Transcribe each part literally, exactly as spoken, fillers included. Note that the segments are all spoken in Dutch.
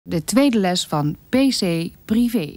De tweede les van P C Privé.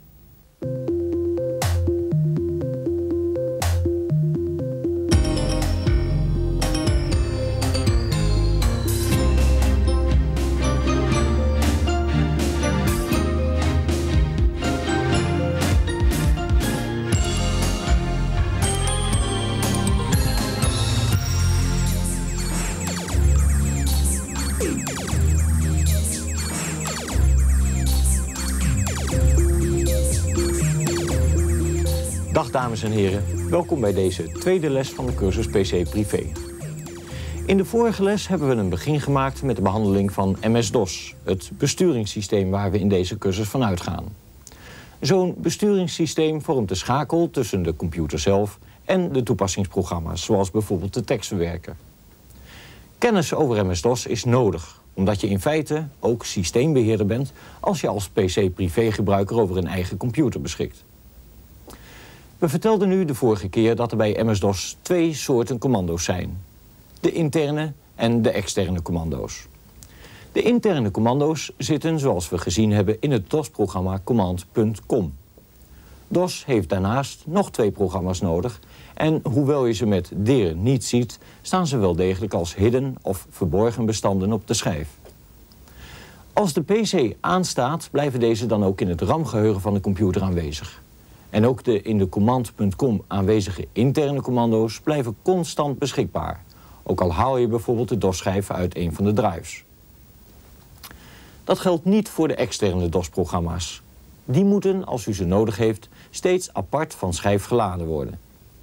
Dag dames en heren, welkom bij deze tweede les van de cursus P C Privé. In de vorige les hebben we een begin gemaakt met de behandeling van M S DOS, het besturingssysteem waar we in deze cursus van uitgaan. Zo'n besturingssysteem vormt de schakel tussen de computer zelf en de toepassingsprogramma's, zoals bijvoorbeeld de tekstverwerker. Kennis over M S DOS is nodig, omdat je in feite ook systeembeheerder bent als je als P C Privé-gebruiker over een eigen computer beschikt. We vertelden u de vorige keer dat er bij M S DOS twee soorten commando's zijn. De interne en de externe commando's. De interne commando's zitten, zoals we gezien hebben, in het DOS-programma command punt com. DOS heeft daarnaast nog twee programma's nodig en hoewel je ze met dir niet ziet, staan ze wel degelijk als hidden of verborgen bestanden op de schijf. Als de P C aanstaat, blijven deze dan ook in het RAM-geheugen van de computer aanwezig. En ook de in de command punt com aanwezige interne commando's blijven constant beschikbaar. Ook al haal je bijvoorbeeld de DOS-schijf uit een van de drives. Dat geldt niet voor de externe DOS-programma's. Die moeten, als u ze nodig heeft, steeds apart van schijf geladen worden.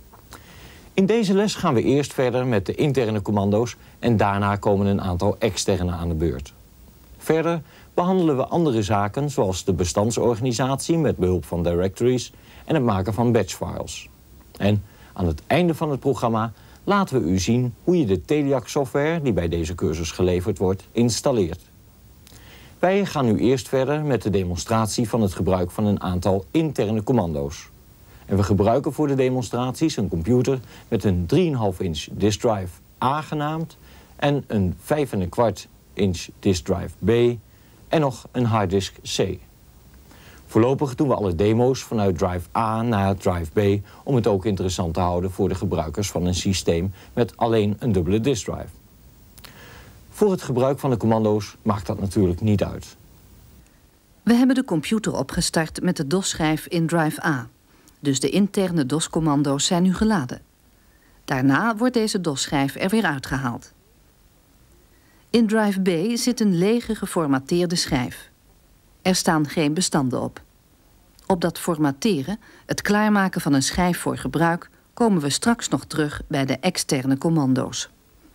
In deze les gaan we eerst verder met de interne commando's en daarna komen een aantal externe aan de beurt. Verder behandelen we andere zaken zoals de bestandsorganisatie met behulp van directories en het maken van batchfiles. En aan het einde van het programma laten we u zien hoe je de Teliac-software, die bij deze cursus geleverd wordt, installeert. Wij gaan nu eerst verder met de demonstratie van het gebruik van een aantal interne commando's. En we gebruiken voor de demonstraties een computer met een drie komma vijf inch disk drive A genaamd en een vijf komma vijf inch disk drive B en nog een harddisk C. Voorlopig doen we alle demo's vanuit drive A naar drive B om het ook interessant te houden voor de gebruikers van een systeem met alleen een dubbele disk drive. Voor het gebruik van de commando's maakt dat natuurlijk niet uit. We hebben de computer opgestart met de DOS-schijf in drive A. Dus de interne DOS-commando's zijn nu geladen. Daarna wordt deze DOS-schijf er weer uitgehaald. In drive B zit een lege geformateerde schijf. Er staan geen bestanden op. Op dat formateren, het klaarmaken van een schijf voor gebruik, komen we straks nog terug bij de externe commando's.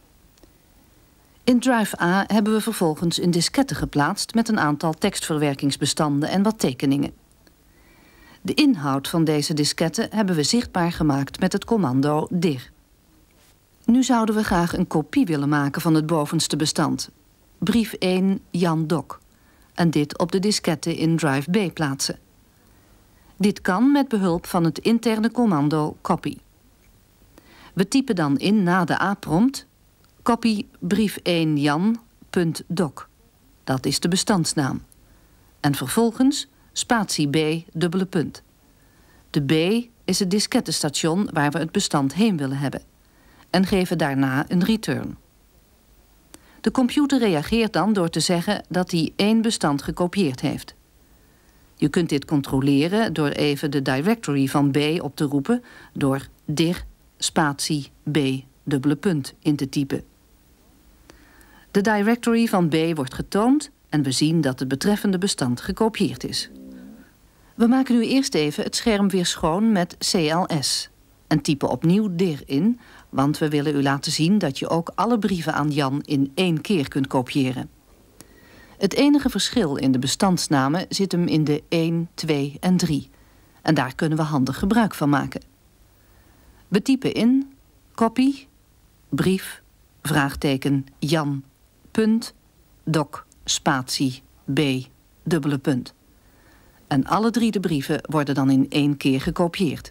In drive A hebben we vervolgens een diskette geplaatst met een aantal tekstverwerkingsbestanden en wat tekeningen. De inhoud van deze diskette hebben we zichtbaar gemaakt met het commando dir. Nu zouden we graag een kopie willen maken van het bovenste bestand. Brief één Jan Dok. En dit op de diskette in drive B plaatsen. Dit kan met behulp van het interne commando copy. We typen dan in na de A-prompt copy brief één Jan.dok. Dat is de bestandsnaam. En vervolgens spatie B dubbele punt. De B is het diskettestation waar we het bestand heen willen hebben. En geven daarna een return. De computer reageert dan door te zeggen dat hij één bestand gekopieerd heeft. Je kunt dit controleren door even de directory van B op te roepen door dir spatie B dubbele punt in te typen. De directory van B wordt getoond en we zien dat het betreffende bestand gekopieerd is. We maken nu eerst even het scherm weer schoon met C L S en typen opnieuw dir in, want we willen u laten zien dat je ook alle brieven aan Jan in één keer kunt kopiëren. Het enige verschil in de bestandsnamen zit hem in de één, twee en drie. En daar kunnen we handig gebruik van maken. We typen in copy, brief, vraagteken, Jan, punt, dok, spatie, B, dubbele punt. En alle drie de brieven worden dan in één keer gekopieerd.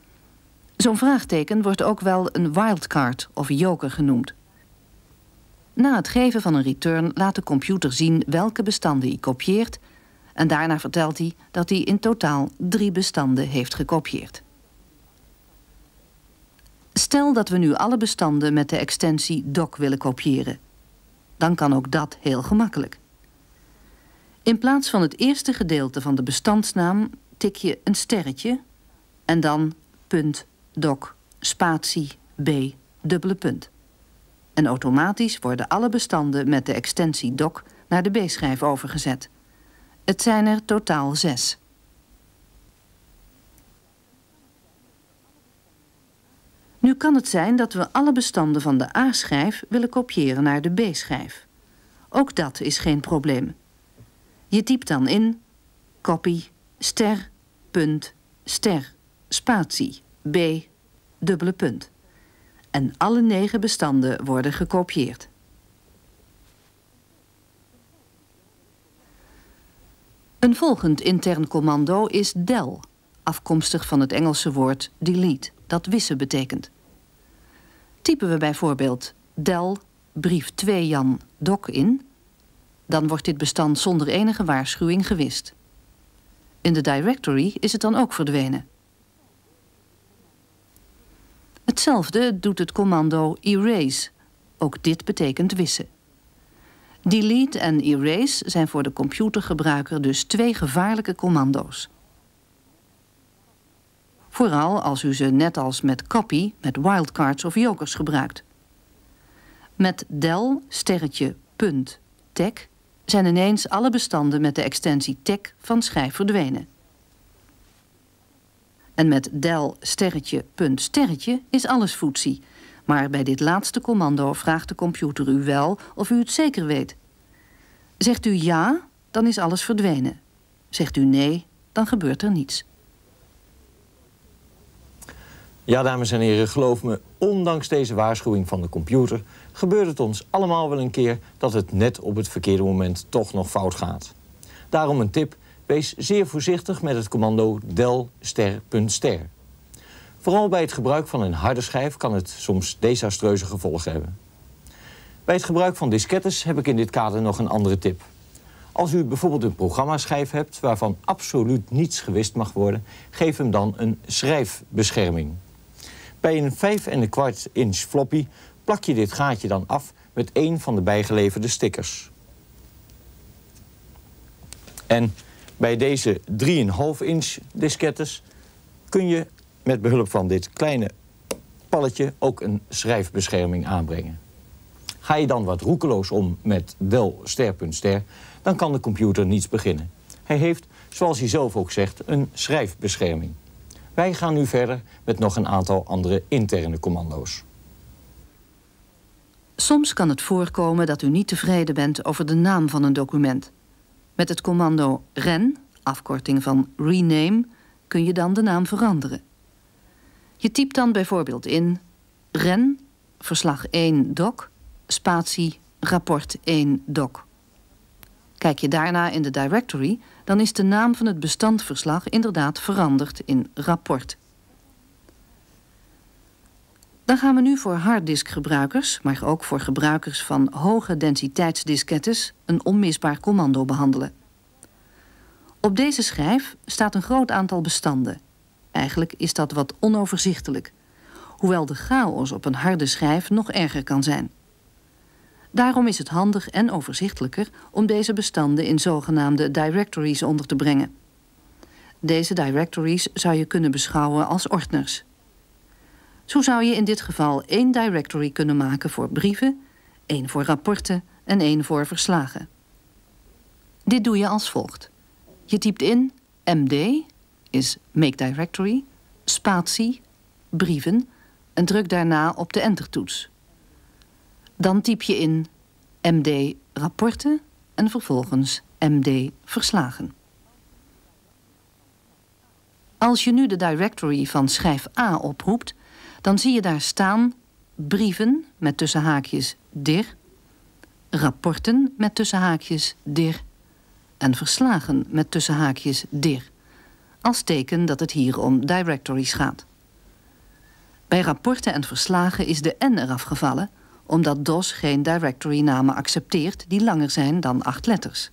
Zo'n vraagteken wordt ook wel een wildcard of joker genoemd. Na het geven van een return laat de computer zien welke bestanden hij kopieert en daarna vertelt hij dat hij in totaal drie bestanden heeft gekopieerd. Stel dat we nu alle bestanden met de extensie doc willen kopiëren. Dan kan ook dat heel gemakkelijk. In plaats van het eerste gedeelte van de bestandsnaam tik je een sterretje en dan punt doc spatie b dubbele punt. En automatisch worden alle bestanden met de extensie doc naar de B-schijf overgezet. Het zijn er totaal zes. Nu kan het zijn dat we alle bestanden van de A-schijf willen kopiëren naar de B-schijf. Ook dat is geen probleem. Je typt dan in copy ster punt ster spatie b dubbele punt. En alle negen bestanden worden gekopieerd. Een volgend intern commando is del, afkomstig van het Engelse woord delete, dat wissen betekent. Typen we bijvoorbeeld del brief twee Jan doc in, dan wordt dit bestand zonder enige waarschuwing gewist. In de directory is het dan ook verdwenen. Hetzelfde doet het commando erase. Ook dit betekent wissen. Delete en erase zijn voor de computergebruiker dus twee gevaarlijke commando's. Vooral als u ze net als met copy met wildcards of jokers gebruikt. Met del sterretje punt tech zijn ineens alle bestanden met de extensie tech van schijf verdwenen. En met del sterretje punt sterretje is alles foetsie. Maar bij dit laatste commando vraagt de computer u wel of u het zeker weet. Zegt u ja, dan is alles verdwenen. Zegt u nee, dan gebeurt er niets. Ja, dames en heren, geloof me, ondanks deze waarschuwing van de computer gebeurt het ons allemaal wel een keer dat het net op het verkeerde moment toch nog fout gaat. Daarom een tip: wees zeer voorzichtig met het commando del ster punt ster. Vooral bij het gebruik van een harde schijf kan het soms desastreuze gevolgen hebben. Bij het gebruik van diskettes heb ik in dit kader nog een andere tip. Als u bijvoorbeeld een programmaschijf hebt waarvan absoluut niets gewist mag worden, geef hem dan een schrijfbescherming. Bij een vijf en een kwart inch floppy plak je dit gaatje dan af met een van de bijgeleverde stickers. En bij deze drie komma vijf inch diskettes kun je met behulp van dit kleine palletje ook een schrijfbescherming aanbrengen. Ga je dan wat roekeloos om met del ster punt ster, dan kan de computer niets beginnen. Hij heeft, zoals hij zelf ook zegt, een schrijfbescherming. Wij gaan nu verder met nog een aantal andere interne commando's. Soms kan het voorkomen dat u niet tevreden bent over de naam van een document. Met het commando ren, afkorting van rename, kun je dan de naam veranderen. Je typt dan bijvoorbeeld in ren, verslag één doc, spatie, rapport één doc. Kijk je daarna in de directory, dan is de naam van het bestandverslag inderdaad veranderd in rapport. Dan gaan we nu voor harddiskgebruikers, maar ook voor gebruikers van hoge densiteitsdiskettes, een onmisbaar commando behandelen. Op deze schijf staat een groot aantal bestanden. Eigenlijk is dat wat onoverzichtelijk, hoewel de chaos op een harde schijf nog erger kan zijn. Daarom is het handig en overzichtelijker om deze bestanden in zogenaamde directories onder te brengen. Deze directories zou je kunnen beschouwen als ordners. Zo zou je in dit geval één directory kunnen maken voor brieven, één voor rapporten en één voor verslagen. Dit doe je als volgt. Je typt in md, is make directory, spatie, brieven en druk daarna op de entertoets. Dan typ je in md rapporten en vervolgens md verslagen. Als je nu de directory van schijf A oproept, dan zie je daar staan brieven met tussen haakjes dir, rapporten met tussen haakjes dir en verslagen met tussen haakjes dir, als teken dat het hier om directories gaat. Bij rapporten en verslagen is de N eraf gevallen, omdat DOS geen directory-namen accepteert die langer zijn dan acht letters.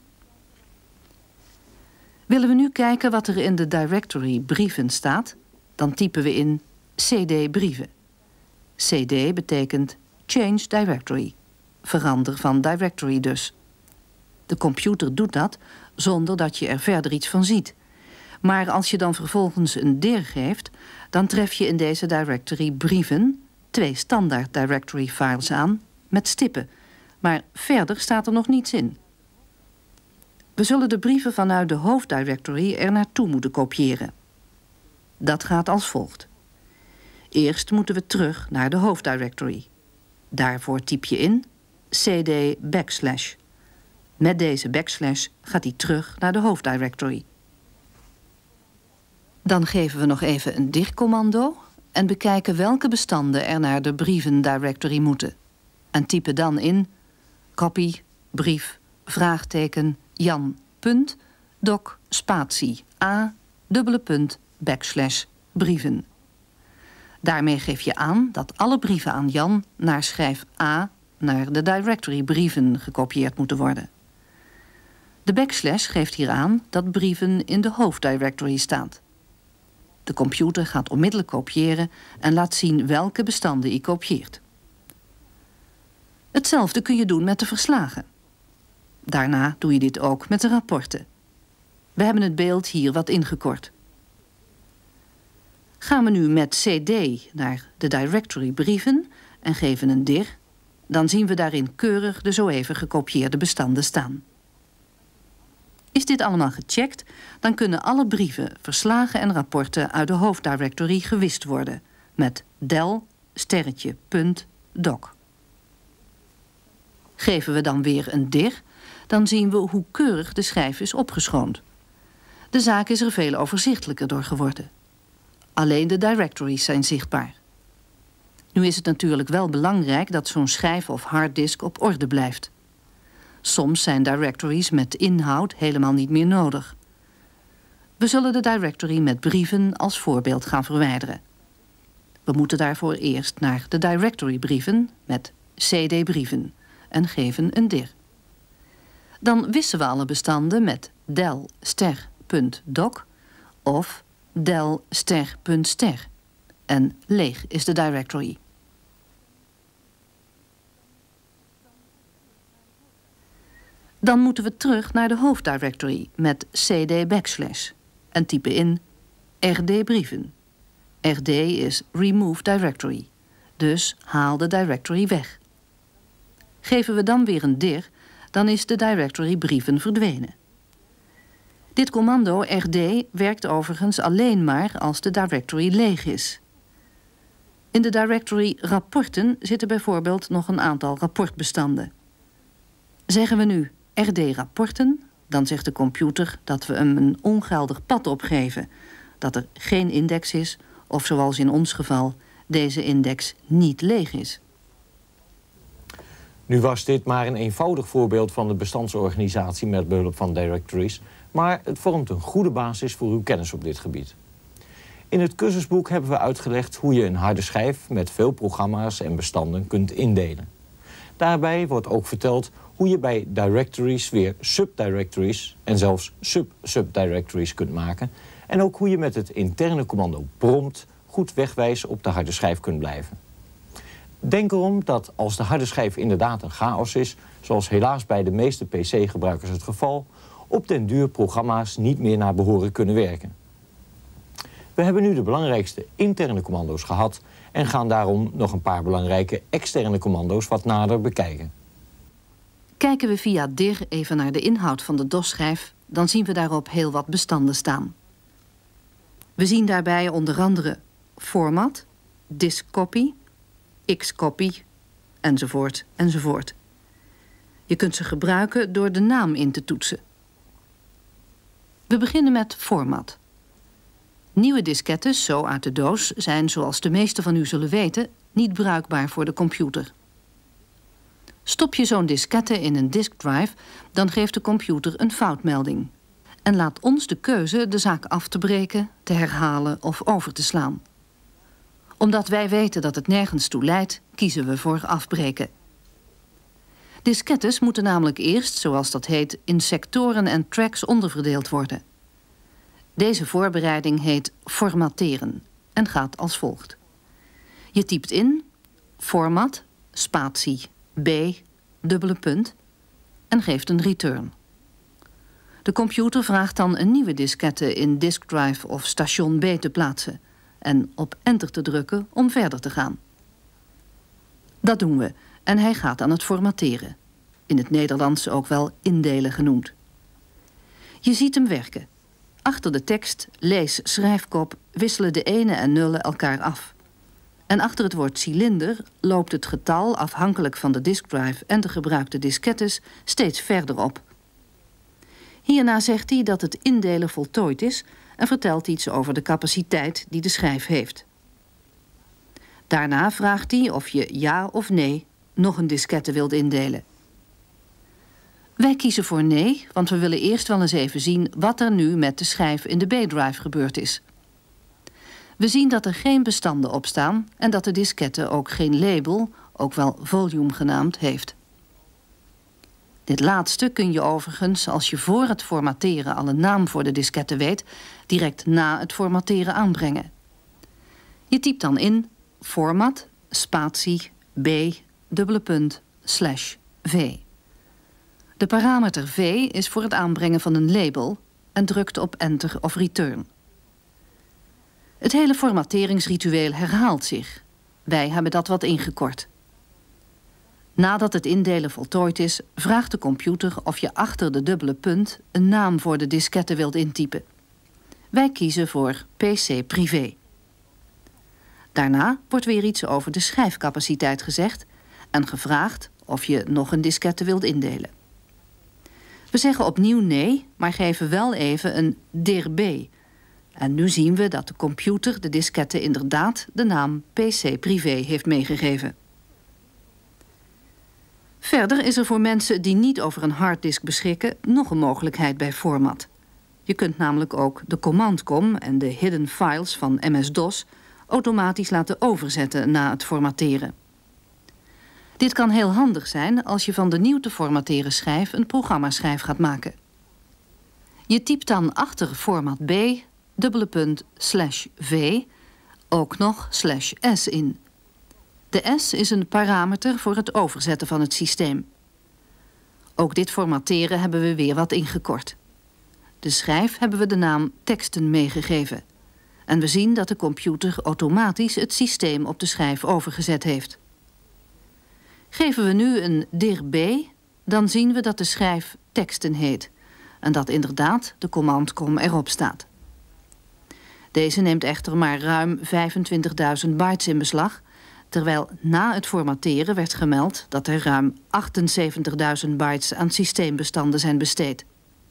Willen we nu kijken wat er in de directory brieven staat, dan typen we in cd brieven. cd betekent change directory, verander van directory dus. De computer doet dat zonder dat je er verder iets van ziet. Maar als je dan vervolgens een dir geeft, dan tref je in deze directory brieven twee standaard directory files aan met stippen. Maar verder staat er nog niets in. We zullen de brieven vanuit de hoofddirectory er naartoe moeten kopiëren. Dat gaat als volgt. Eerst moeten we terug naar de hoofddirectory. Daarvoor typ je in cd backslash. Met deze backslash gaat hij terug naar de hoofddirectory. Dan geven we nog even een dir-commando en bekijken welke bestanden er naar de brieven directory moeten. En typen dan in copy, brief, vraagteken, Jan, punt, doc, spatie, a, dubbele punt, backslash, brieven. Daarmee geef je aan dat alle brieven aan Jan naar schijf A naar de directory brieven gekopieerd moeten worden. De backslash geeft hier aan dat brieven in de hoofddirectory staat. De computer gaat onmiddellijk kopiëren en laat zien welke bestanden hij kopieert. Hetzelfde kun je doen met de verslagen. Daarna doe je dit ook met de rapporten. We hebben het beeld hier wat ingekort. Gaan we nu met cd naar de directory brieven en geven een dir, dan zien we daarin keurig de zo even gekopieerde bestanden staan. Is dit allemaal gecheckt, dan kunnen alle brieven, verslagen en rapporten uit de hoofddirectory gewist worden met del sterretje punt doc. Geven we dan weer een dir, dan zien we hoe keurig de schijf is opgeschoond. De zaak is er veel overzichtelijker door geworden. Alleen de directories zijn zichtbaar. Nu is het natuurlijk wel belangrijk dat zo'n schijf of harddisk op orde blijft. Soms zijn directories met inhoud helemaal niet meer nodig. We zullen de directory met brieven als voorbeeld gaan verwijderen. We moeten daarvoor eerst naar de directory brieven met cd brieven en geven een dir. Dan wissen we alle bestanden met del ster punt doc of del ster punt ster. En leeg is de directory. Dan moeten we terug naar de hoofddirectory met cd backslash en typen in rd brieven. rd is remove directory, dus haal de directory weg. Geven we dan weer een dir, dan is de directory brieven verdwenen. Dit commando rd werkt overigens alleen maar als de directory leeg is. In de directory rapporten zitten bijvoorbeeld nog een aantal rapportbestanden. Zeggen we nu rd rapporten, dan zegt de computer dat we hem een ongeldig pad opgeven, dat er geen index is of zoals in ons geval deze index niet leeg is. Nu was dit maar een eenvoudig voorbeeld van de bestandsorganisatie met behulp van directories, maar het vormt een goede basis voor uw kennis op dit gebied. In het cursusboek hebben we uitgelegd hoe je een harde schijf met veel programma's en bestanden kunt indelen. Daarbij wordt ook verteld hoe je bij directories weer subdirectories en zelfs sub-subdirectories kunt maken. En ook hoe je met het interne commando prompt goed wegwijs op de harde schijf kunt blijven. Denk erom dat als de harde schijf inderdaad een chaos is, zoals helaas bij de meeste P C-gebruikers het geval, op den duur programma's niet meer naar behoren kunnen werken. We hebben nu de belangrijkste interne commando's gehad en gaan daarom nog een paar belangrijke externe commando's wat nader bekijken. Kijken we via dir even naar de inhoud van de DOS-schijf, dan zien we daarop heel wat bestanden staan. We zien daarbij onder andere format, diskcopy, xcopy, enzovoort, enzovoort. Je kunt ze gebruiken door de naam in te toetsen. We beginnen met format. Nieuwe diskettes, zo uit de doos, zijn, zoals de meesten van u zullen weten, niet bruikbaar voor de computer. Stop je zo'n diskette in een diskdrive, dan geeft de computer een foutmelding en laat ons de keuze de zaak af te breken, te herhalen of over te slaan. Omdat wij weten dat het nergens toe leidt, kiezen we voor afbreken. Diskettes moeten namelijk eerst, zoals dat heet, in sectoren en tracks onderverdeeld worden. Deze voorbereiding heet formateren en gaat als volgt. Je typt in format, spatie, b, dubbele punt en geeft een return. De computer vraagt dan een nieuwe diskette in disk drive of station B te plaatsen en op enter te drukken om verder te gaan. Dat doen we en hij gaat aan het formateren. In het Nederlands ook wel indelen genoemd. Je ziet hem werken. Achter de tekst, lees, schrijfkop wisselen de ene en nullen elkaar af. En achter het woord cilinder loopt het getal, afhankelijk van de diskdrive en de gebruikte diskettes, steeds verder op. Hierna zegt hij dat het indelen voltooid is en vertelt iets over de capaciteit die de schijf heeft. Daarna vraagt hij of je ja of nee nog een diskette wilt indelen. Wij kiezen voor nee, want we willen eerst wel eens even zien wat er nu met de schijf in de B-drive gebeurd is. We zien dat er geen bestanden op staan en dat de diskette ook geen label, ook wel volume genaamd, heeft. Dit laatste kun je overigens, als je voor het formateren al een naam voor de diskette weet, direct na het formateren aanbrengen. Je typt dan in format, spatie, b, dubbele punt, slash, v. De parameter v is voor het aanbrengen van een label en drukt op enter of return. Het hele formateringsritueel herhaalt zich. Wij hebben dat wat ingekort. Nadat het indelen voltooid is, vraagt de computer of je achter de dubbele punt een naam voor de diskette wilt intypen. Wij kiezen voor P C privé. Daarna wordt weer iets over de schijfcapaciteit gezegd en gevraagd of je nog een diskette wilt indelen. We zeggen opnieuw nee, maar geven wel even een dir b. En nu zien we dat de computer de diskette inderdaad de naam P C privé heeft meegegeven. Verder is er voor mensen die niet over een harddisk beschikken nog een mogelijkheid bij format. Je kunt namelijk ook de command-com en de hidden files van M S DOS automatisch laten overzetten na het formateren. Dit kan heel handig zijn als je van de nieuw te formateren schijf een programmaschijf gaat maken. Je typt dan achter format B, dubbele punt, slash v, ook nog slash s in. De S is een parameter voor het overzetten van het systeem. Ook dit formateren hebben we weer wat ingekort. De schijf hebben we de naam teksten meegegeven. En we zien dat de computer automatisch het systeem op de schijf overgezet heeft. Geven we nu een dir b, dan zien we dat de schijf teksten heet. En dat inderdaad de command-com erop staat. Deze neemt echter maar ruim vijfentwintigduizend bytes in beslag, terwijl na het formateren werd gemeld dat er ruim achtenzeventigduizend bytes aan systeembestanden zijn besteed.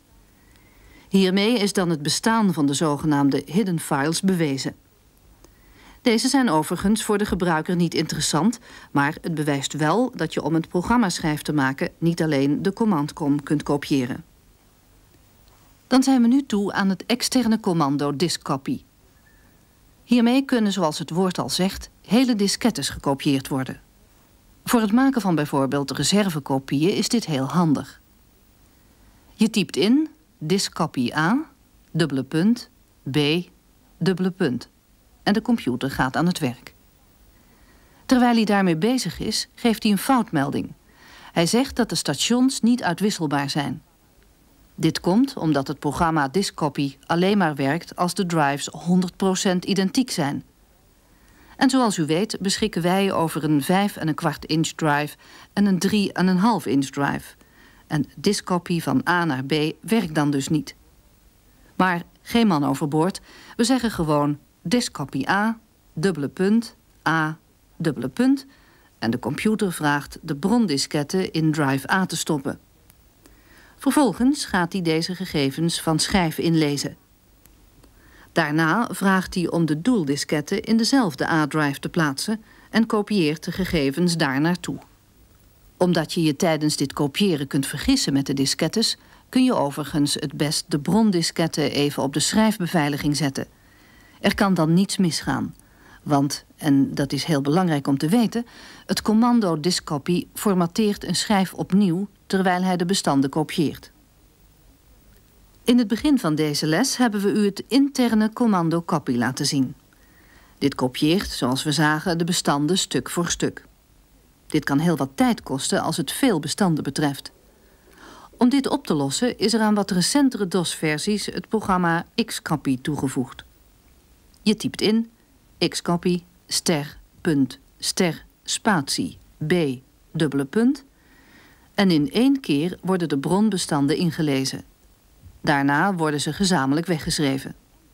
Hiermee is dan het bestaan van de zogenaamde hidden files bewezen. Deze zijn overigens voor de gebruiker niet interessant, maar het bewijst wel dat je om een programmaschijf te maken niet alleen de command-com kunt kopiëren. Dan zijn we nu toe aan het externe commando diskcopy. Hiermee kunnen, zoals het woord al zegt, hele diskettes gekopieerd worden. Voor het maken van bijvoorbeeld reservekopieën is dit heel handig. Je typt in diskcopy A, dubbele punt, B, dubbele punt. En de computer gaat aan het werk. Terwijl hij daarmee bezig is, geeft hij een foutmelding. Hij zegt dat de stations niet uitwisselbaar zijn. Dit komt omdat het programma diskcopy alleen maar werkt als de drives honderd procent identiek zijn. En zoals u weet beschikken wij over een vijf en een kwart inch drive en een drie en een half inch drive. En diskcopy van A naar B werkt dan dus niet. Maar geen man overboord, we zeggen gewoon diskcopy A, dubbele punt, A, dubbele punt. En de computer vraagt de brondiskette in drive A te stoppen. Vervolgens gaat hij deze gegevens van schijf inlezen. Daarna vraagt hij om de doeldiskette in dezelfde A-drive te plaatsen en kopieert de gegevens daar naartoe. Omdat je je tijdens dit kopiëren kunt vergissen met de diskettes, kun je overigens het best de brondiskette even op de schrijfbeveiliging zetten. Er kan dan niets misgaan, Want, en dat is heel belangrijk om te weten, het commando diskcopy formateert een schijf opnieuw terwijl hij de bestanden kopieert. In het begin van deze les hebben we u het interne commando copy laten zien. Dit kopieert, zoals we zagen, de bestanden stuk voor stuk. Dit kan heel wat tijd kosten als het veel bestanden betreft. Om dit op te lossen is er aan wat recentere DOS-versies het programma Xcopy toegevoegd. Je typt in Xcopy ster punt ster spatie b dubbele punt en in één keer worden de bronbestanden ingelezen. Daarna worden ze gezamenlijk weggeschreven.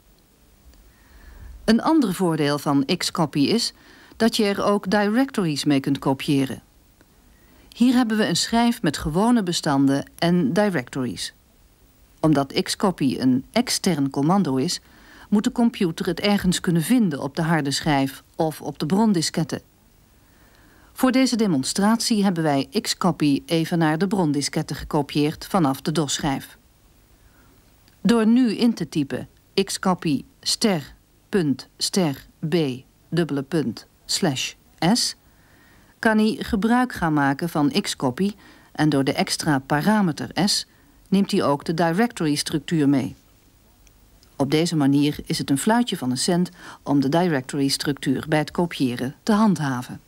Een ander voordeel van Xcopy is dat je er ook directories mee kunt kopiëren. Hier hebben we een schijf met gewone bestanden en directories. Omdat Xcopy een extern commando is, moet de computer het ergens kunnen vinden op de harde schijf of op de brondiskette. Voor deze demonstratie hebben wij Xcopy even naar de brondiskette gekopieerd vanaf de DOS-schijf. Door nu in te typen Xcopy ster punt ster b dubbele punt slash s kan hij gebruik gaan maken van Xcopy en door de extra parameter s neemt hij ook de directory-structuur mee. Op deze manier is het een fluitje van een cent om de directory-structuur bij het kopiëren te handhaven.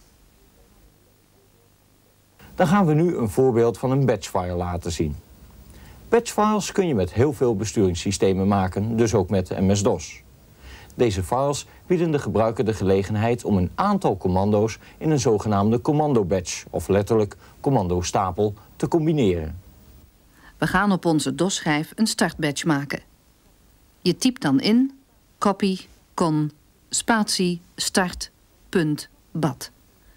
Dan gaan we nu een voorbeeld van een batchfile laten zien. Batchfiles kun je met heel veel besturingssystemen maken, dus ook met M S DOS. Deze files bieden de gebruiker de gelegenheid om een aantal commando's in een zogenaamde commando-batch, of letterlijk commando-stapel, te combineren. We gaan op onze DOS-schijf een startbatch maken. Je typt dan in copy con spatie start punt bat.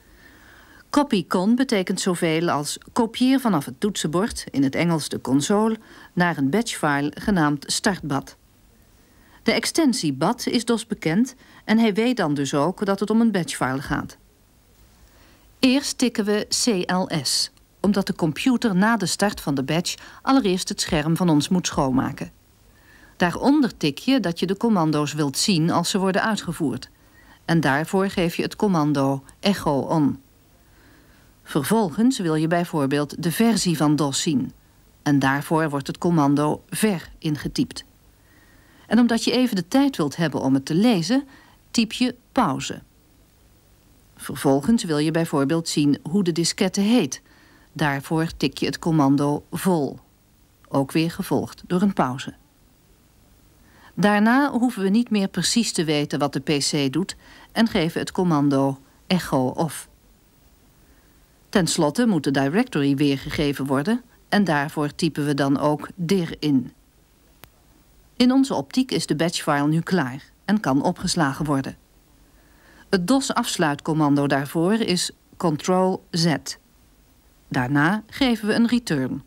Copy con betekent zoveel als kopieer vanaf het toetsenbord, in het Engels de console, naar een batchfile genaamd startbat. De extensie bat is DOS bekend en hij weet dan dus ook dat het om een batchfile gaat. Eerst tikken we C L S, omdat de computer na de start van de batch allereerst het scherm van ons moet schoonmaken. Daaronder tik je dat je de commando's wilt zien als ze worden uitgevoerd. En daarvoor geef je het commando echo on. Vervolgens wil je bijvoorbeeld de versie van DOS zien. En daarvoor wordt het commando ver ingetypt. En omdat je even de tijd wilt hebben om het te lezen, typ je pauze. Vervolgens wil je bijvoorbeeld zien hoe de diskette heet. Daarvoor tik je het commando vol. Ook weer gevolgd door een pauze. Daarna hoeven we niet meer precies te weten wat de P C doet en geven het commando echo off. Ten slotte moet de directory weergegeven worden en daarvoor typen we dan ook dir in. In onze optiek is de batchfile nu klaar en kan opgeslagen worden. Het DOS-afsluitcommando daarvoor is control Z. Daarna geven we een return.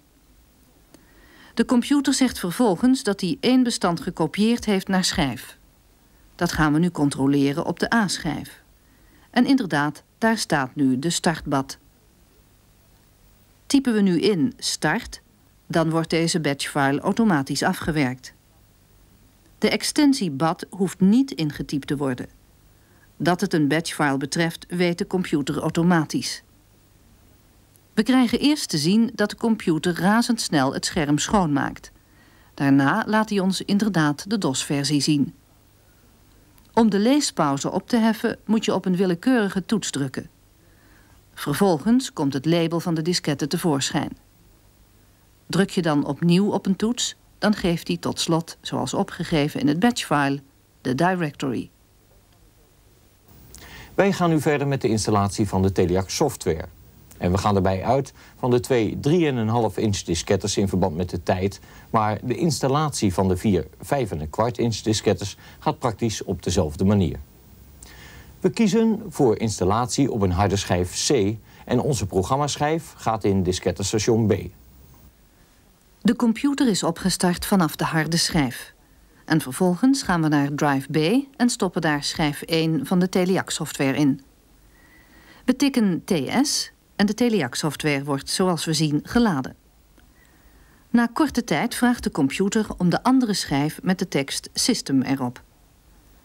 De computer zegt vervolgens dat hij één bestand gekopieerd heeft naar schijf. Dat gaan we nu controleren op de A-schijf. En inderdaad, daar staat nu de startbat. Typen we nu in start, dan wordt deze batchfile automatisch afgewerkt. De extensie bat hoeft niet ingetypt te worden. Dat het een batchfile betreft, weet de computer automatisch. We krijgen eerst te zien dat de computer razendsnel het scherm schoonmaakt. Daarna laat hij ons inderdaad de DOS-versie zien. Om de leespauze op te heffen moet je op een willekeurige toets drukken. Vervolgens komt het label van de diskette tevoorschijn. Druk je dan opnieuw op een toets, dan geeft hij tot slot, zoals opgegeven in het batchfile, de directory. Wij gaan nu verder met de installatie van de Teliac software. En we gaan erbij uit van de twee drie komma vijf inch diskettes in verband met de tijd, maar de installatie van de vier vijf komma vijf inch diskettes gaat praktisch op dezelfde manier. We kiezen voor installatie op een harde schijf C en onze programmaschijf gaat in diskettenstation B. De computer is opgestart vanaf de harde schijf. En vervolgens gaan we naar drive B en stoppen daar schijf één van de Teliac software in. We tikken T S en de Teliac software wordt, zoals we zien, geladen. Na korte tijd vraagt de computer om de andere schijf met de tekst System erop.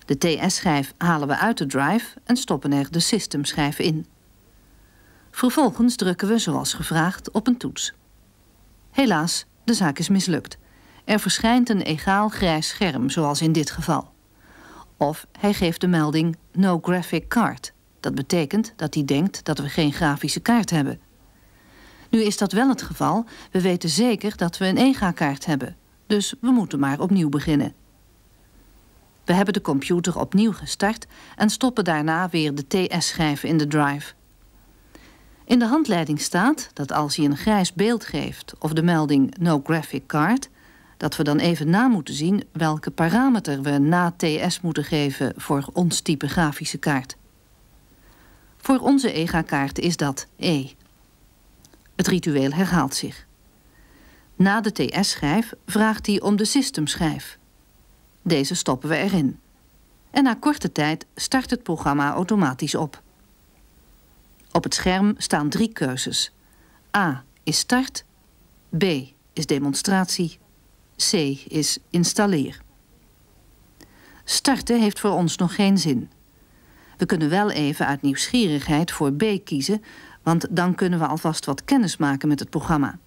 De T S-schijf halen we uit de drive en stoppen er de systemschijf in. Vervolgens drukken we, zoals gevraagd, op een toets. Helaas, de zaak is mislukt. Er verschijnt een egaal grijs scherm, zoals in dit geval. Of hij geeft de melding No Graphic Card. Dat betekent dat hij denkt dat we geen grafische kaart hebben. Nu is dat wel het geval. We weten zeker dat we een E G A-kaart hebben. Dus we moeten maar opnieuw beginnen. We hebben de computer opnieuw gestart en stoppen daarna weer de T S-schijf in de drive. In de handleiding staat dat als hij een grijs beeld geeft of de melding No Graphic Card, dat we dan even na moeten zien welke parameter we na T S moeten geven voor ons type grafische kaart. Voor onze E G A-kaart is dat E. Het ritueel herhaalt zich. Na de T S-schijf vraagt hij om de systemschijf. Deze stoppen we erin. En na korte tijd start het programma automatisch op. Op het scherm staan drie keuzes. A is start, B is demonstratie, C is installeer. Starten heeft voor ons nog geen zin. We kunnen wel even uit nieuwsgierigheid voor B kiezen, want dan kunnen we alvast wat kennis maken met het programma.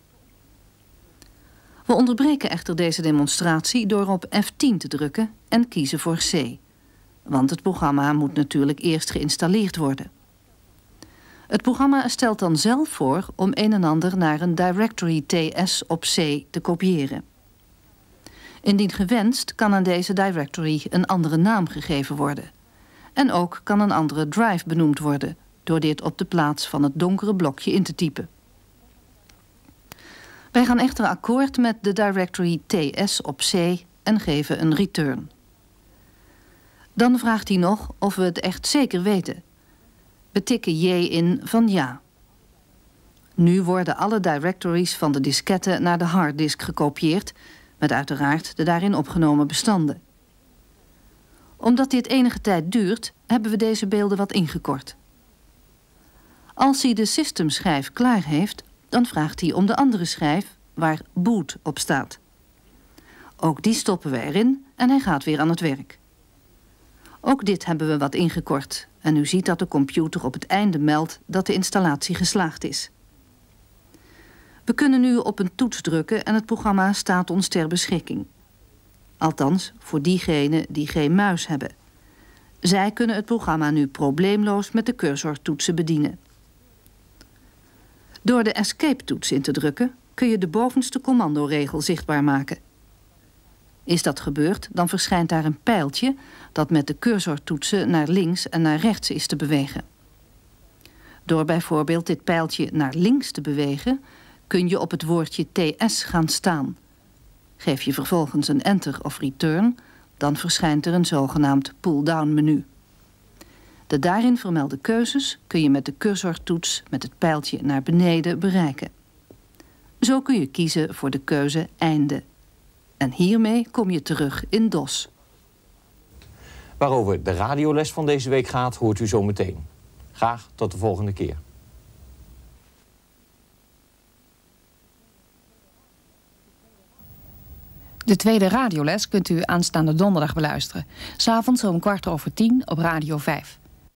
We onderbreken echter deze demonstratie door op F tien te drukken en kiezen voor C. Want het programma moet natuurlijk eerst geïnstalleerd worden. Het programma stelt dan zelf voor om een en ander naar een directory T S op C te kopiëren. Indien gewenst kan aan deze directory een andere naam gegeven worden. En ook kan een andere drive benoemd worden, door dit op de plaats van het donkere blokje in te typen. Wij gaan echter akkoord met de directory T S op C en geven een return. Dan vraagt hij nog of we het echt zeker weten. We tikken J in van ja. Nu worden alle directories van de disketten naar de harddisk gekopieerd, met uiteraard de daarin opgenomen bestanden. Omdat dit enige tijd duurt, hebben we deze beelden wat ingekort. Als hij de systemschijf klaar heeft, dan vraagt hij om de andere schijf waar boot op staat. Ook die stoppen we erin en hij gaat weer aan het werk. Ook dit hebben we wat ingekort en u ziet dat de computer op het einde meldt dat de installatie geslaagd is. We kunnen nu op een toets drukken en het programma staat ons ter beschikking. Althans, voor diegenen die geen muis hebben. Zij kunnen het programma nu probleemloos met de cursortoetsen bedienen. Door de escape-toets in te drukken kun je de bovenste commandoregel zichtbaar maken. Is dat gebeurd, dan verschijnt daar een pijltje dat met de cursortoetsen naar links en naar rechts is te bewegen. Door bijvoorbeeld dit pijltje naar links te bewegen, kun je op het woordje T S gaan staan. Geef je vervolgens een enter of return, dan verschijnt er een zogenaamd pull-down menu. De daarin vermelde keuzes kun je met de cursortoets met het pijltje naar beneden bereiken. Zo kun je kiezen voor de keuze einde. En hiermee kom je terug in DOS. Waarover de radioles van deze week gaat, hoort u zo meteen. Graag tot de volgende keer. De tweede radioles kunt u aanstaande donderdag beluisteren. 'S Avonds om kwart over tien op Radio vijf.